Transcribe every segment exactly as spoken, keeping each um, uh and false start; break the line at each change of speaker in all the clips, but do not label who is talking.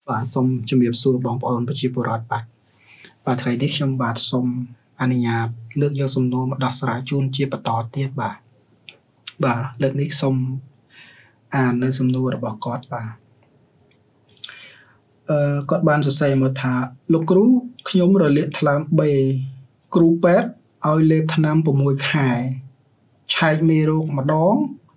បាទសូមជំរាបសួរបងប្អូនប្រជាពលរដ្ឋបាទបាទថ្ងៃនេះខ្ញុំបាទសូមអនុញ្ញាតលើកយកសំណួរមកដោះស្រាយជូនជាបន្តទៀតបាទបាទលើកនេះសូមអាននៅសំណួររបស់គាត់បាទអឺគាត់បានសរសេរមកថាលោកគ្រូខ្ញុំរលាកថ្លើមបេគ្រូពេទ្យឲ្យលេបថ្នាំ6ខែឆែកមេរោគម្ដង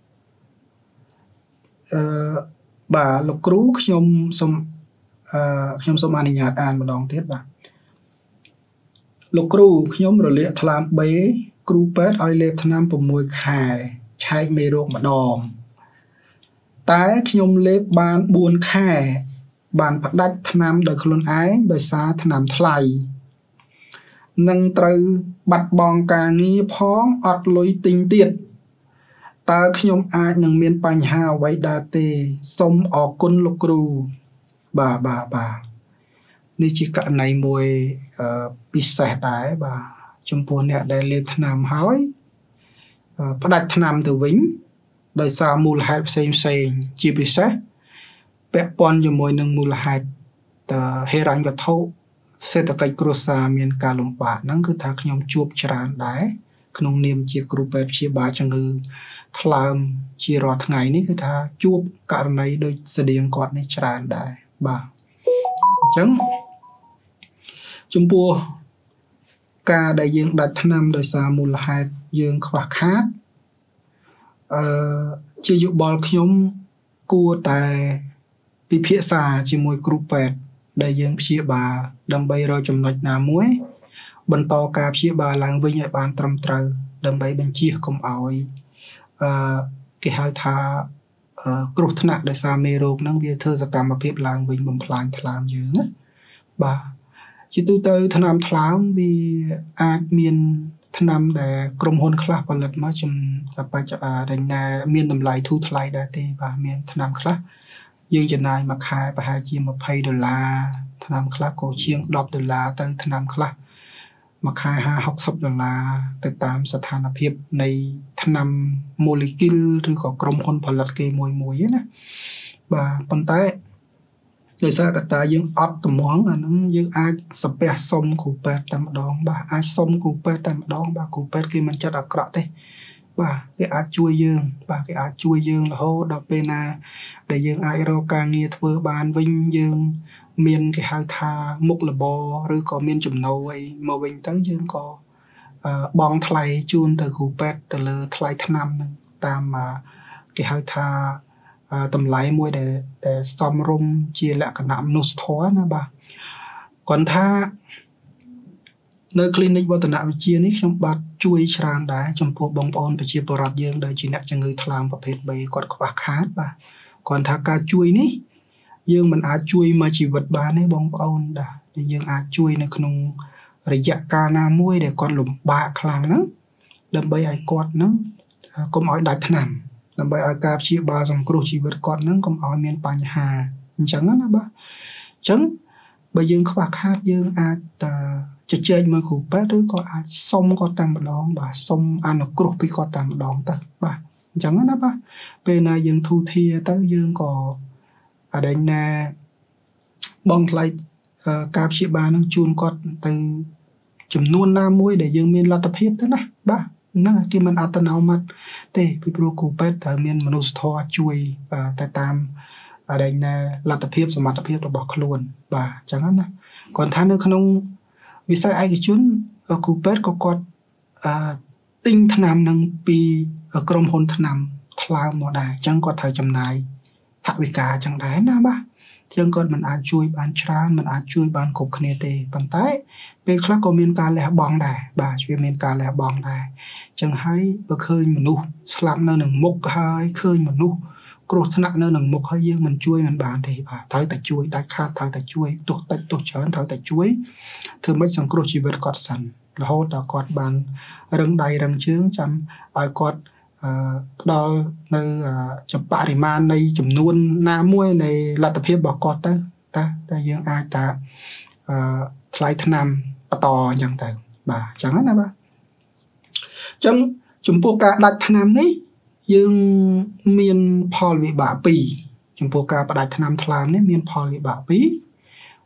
អឺបាទលោកគ្រូខ្ញុំសូមអឺខ្ញុំសូមអនុញ្ញាតអានម្ដងទៀតបាទលោកគ្រូខ្ញុំរលាកថ្លើមបេគ្រូពេទ្យឲ្យលេបថ្នាំ6ខែឆែកមេរោគម្ដងតែខ្ញុំលេបបាន4ខែបានផ្ដាច់ថ្នាំដោយខ្លួនឯងដោយសារថ្នាំថ្លៃនឹងត្រូវបាត់បង់ការងារផងអត់លុយទិញទៀតតើខ្ញុំអាចនឹងមានបញ្ហាអ្វីដែរទេសូមអរគុណលោកគ្រូបាទបាទបាទនេះជាករណីមួយពិសេសដែរបាទចំពោះអ្នកដែលលេបថ្នាំហើយផ្ដាច់ថ្នាំទៅវិញដោយសារមូលហេតុផ្សេងផ្សេងជាពិសេសពាក់ព័ន្ធជាមួយនឹងមូលហេតុហិរញ្ញវត្ថុសេដ្ឋកិច្ចគ្រួសារមានការលំបាកហ្នឹងគឺថាខ្ញុំជួបច្រើនដែរក្នុងនាមជាគ្រូពេទ្យព្យាបាលជំងឺថ្លើមជារាល់ថ្ងៃនេះគឺថាជួបករណីដូចស្តៀងគាត់នេះច្រើនដែរបាទអញ្ចឹងចំពោះការដែលយើងដាច់ថ្នាំដោយសារមូលហេតុយើងខ្វះខាតអឺជាយោបល់ខ្ញុំគួរតែពិភាក្សាជាមួយគ្រូពេទ្យដែលយើងព្យាបាលដើម្បីរកចំណុចណាមួយបន្តការព្យាបាលឡើងវិញឲ្យបានត្រឹមត្រូវដើម្បីបញ្ជៀសកុំឲ្យអឺគេហៅថាគ្រោះថ្នាក់ដោយសារមេរោគហ្នឹងវាធ្វើសកម្មភាពឡើងវិញបំផ្លាញថ្លើមយើងណាបាទជាទូទៅថ្នាំថ្លើមវាអាចមានថ្នាំដែលក្រុមហ៊ុនខ្លះផលិតមកចំបច្ចុប្បន្នដែលមានតម្លៃធូរថ្លៃដែរទេបាទមានថ្នាំខ្លះយើងចំណាយមួយខែប្រហែលជា20ដុល្លារថ្នាំខ្លះក៏ជាង10ដុល្លារទៅថ្នាំខ្លះមួយខែ50 60ដុល្លារទៅតាមស្ថានភាពនៃថ្នាំ molecule ឬក៏ក្រុមហ៊ុនផលិតគេមួយមួយណាបាទប៉ុន្តែដោយសារកត្តាយើងអត់តម្ងអាហ្នឹងយើងអាចសពះសុំគ្រូពេទ្យតែម្ដងបាទអាចសុំគ្រូពេទ្យតែម្ដងបាទគ្រូពេទ្យគេមិនចិត្តអាក្រក់ទេបាទគេអាចជួយយើងបាទគេអាចជួយយើងរហូតដល់ពេលណាដែលយើងអាចរកការងារធ្វើបានវិញយើងមានគេហៅថាមុខរបរឬក៏មានចំណូលអីមកវិញទៅយើងក៏បង់ថ្លៃជូនទៅគ្រូពេទ្យទៅលើថ្លៃថ្នាំហ្នឹងតាមគេហៅថាតម្លៃមួយដែលដែលសមរម្យជាលក្ខណៈមនុស្សធម៌ណាបាទគាត់ថានៅ clinic វឌ្ឍនវិទ្យានេះខ្ញុំបាទជួយច្រើនដែរចំពោះបងប្អូនប្រជាពលរដ្ឋយើងដែលជាអ្នកជំងឺថ្លើមប្រភេទ B គាត់ខ្វះខាតបាទគាត់ថាការជួយនេះយើងមិនអាចជួយមកជីវិតបានទេបងប្អូនដែរយើងអាចជួយនៅក្នុងរយៈកាលណាមួយដែលគាត់លំបាកខ្លាំងហ្នឹងដើម្បីឲ្យគាត់ហ្នឹងកុំឲ្យដាច់ថ្នាំដើម្បីឲ្យការព្យាបាលសង្គ្រោះជីវិតគាត់ហ្នឹងកុំឲ្យមានបញ្ហាអញ្ចឹងណាបាទអញ្ចឹងបើយើងខ្វះខាតយើងអាចជជែកមើលគ្រូពេទ្យឬក៏អាចសុំគាត់តែម្ដងបាទសុំអនុគ្រោះពីគាត់តែម្ដងទៅបាទអញ្ចឹងណាបាទពេលណាយើងធូរធារទៅយើងក៏អដែងណាបងថ្លៃការព្យាបាលនឹងជូនគាត់ទៅចំនួនណាមួយដែលយើងមានលទ្ធភាពទៅណាបាទហ្នឹងគេមិនអត្តនោម័តទេពីព្រោះគ្រូពេទ្យត្រូវមានមនុស្សធម៌ជួយទៅតាមអដែងណាលទ្ធភាពសមត្ថភាពរបស់ខ្លួនបាទអញ្ចឹងណាគាត់ថានៅក្នុងវិស័យឯកជនគ្រូពេទ្យក៏គាត់អឺទិញថ្នាំនឹងពីក្រុមហ៊ុនថ្នាំថ្លើមមកដែរអញ្ចឹងគាត់ត្រូវចំណាយថវិកាអញ្ចឹងដែរណាបាទជាងគាត់មិនអាចជួយបានច្រើនមិនអាចជួយបានគ្រប់គ្នាទេប៉ុន្តែពេលខ្លះក៏មានការលះបង់ដែរបាទវាមានការលះបង់ដែរអញ្ចឹងហើយបើឃើញមនុស្សស្លាប់នៅនឹងមុខហើយឃើញមនុស្សគ្រោះថ្នាក់នៅនឹងមុខហើយយើងមិនជួយមិនបានទេបាទត្រូវតែជួយដាច់ខាតត្រូវតែជួយទោះតិចទោះច្រើនត្រូវតែជួយធ្វើម៉េចសង្គ្រោះជីវិតគាត់សិនរហូតដល់គាត់បានរឹងដៃរឹងជើងចាំឲ្យគាត់ផ្ដល់នៅចំបរិមាណនៃចំនួនណាមួយនៃលទ្ធភាពរបស់គាត់ទៅតែតែយើងអាចថាថ្លៃថ្នាំបន្តអញ្ចឹងទៅបាទអញ្ចឹងណាបាទអញ្ចឹងចំពោះការដាច់ថ្នាំនេះយើងមានផលវិបាកពីរចំពោះការផ្ដាច់ថ្នាំថ្លើមនេះមានផលវិបាកពីរ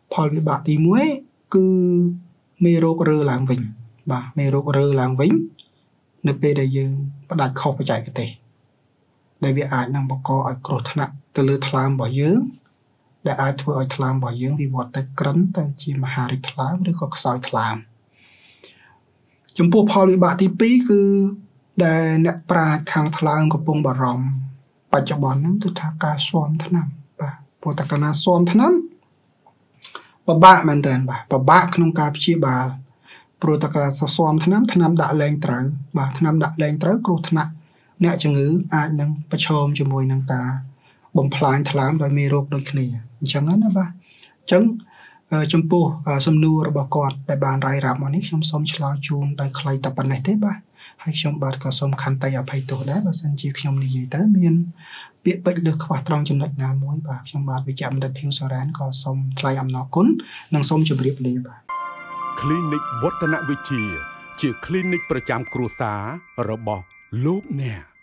ផលវិបាកទីមួយគឺមេរោគរើឡើងវិញបាទមេរោគរើឡើងវិញនៅពេលដែលយើងផ្ដាច់ខុសបច្ចេកទេសដែលវាអាចនឹងបង្កឲ្យគ្រោះថ្នាក់ទៅលើថ្លើមរបស់យើងដែលអាចធ្វើឲ្យថ្លើមរបស់យើងវិវត្តទៅក្រិនទៅជាមហារីកថ្លើមឬក៏ខ្សោយថ្លើមចំពោះផលវិបាកទីពីរគឺដែលអ្នកប្រាជ្ញខាងថ្លើមកំពុងបារម្ភបច្ចុប្បន្នហ្នឹងគឺថាការស៊ាំថ្នាំបាទព្រោះតែកាលណាស៊ាំថ្នាំពិបាកមែនតើបាទពិបាកក្នុងការព្យាបាលព្រោះតែការស៊ាំថ្នាំថ្នាំដាក់លែងត្រូវបាទថ្នាំដាក់លែងត្រូវគ្រោះថ្នាក់អ្នកជំងឺអាចនឹងប្រឈមជាមួយនឹងការបំផ្លាញថ្លើមដោយមេរោគដូចគ្នាអញ្ចឹងណាបាទអញ្ចឹងចំពោះសំណួររបស់គាត់ដែលបានរាយរាប់មកនេះខ្ញុំសូមឆ្លើយជូនដោយខ្លីតែប៉ុណ្ណេះទេបាទហើយខ្ញុំបាទក៏សូមខន្តីអភ័យទោសដែរបើសិនជាខ្ញុំនិយាយទៅមានពាក្យពេចន៍លើសខ្វះត្រង់ចំណុចណាមួយបាទខ្ញុំបាទវិជ្ជបណ្ឌិតភីវសរ៉ានក៏សូមថ្លែងអំណរគុណនិងសូមជម្រាបលាបាទ
Clinic វឌ្ឍនវិទ្យាជា clinic ប្រចាំគ្រួសាររបស់លោកអ្នក